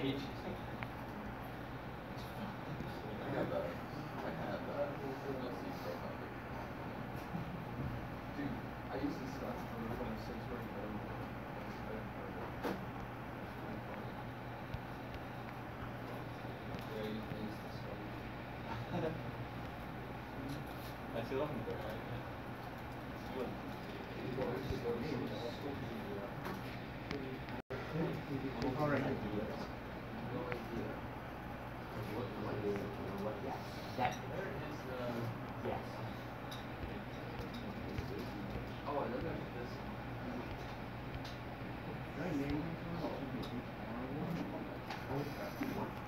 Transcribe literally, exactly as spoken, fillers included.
H. I have a, I have a, you'll see profile. Dude, I used to start on the twenty-six right now. Yeah, I used to start. I still haven't got it. All right. Yes. That. Yes. Oh, I look at this. Did I name this one? It should be H R one.